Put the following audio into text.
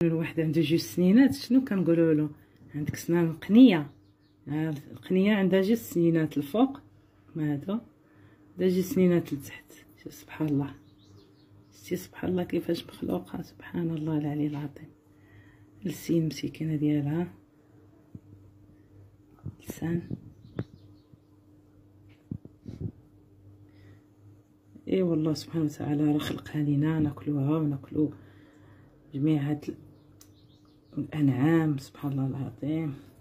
الواحد عنده 2 سنينات شنو كنقولوا له؟ عندك سنان قنيه. القنيه عندها 2 سنينات الفوق، ما هذا عندها 2 سنينات لتحت. سبحان الله، شتي سبحان الله كيفاش مخلوقه، سبحان الله العلي العظيم. السين مسكينه ديالها، لسان. اي والله سبحانه وتعالى راه خلقها لينا ناكلوها وناكلو جميع هاد الانعام، سبحان الله العظيم.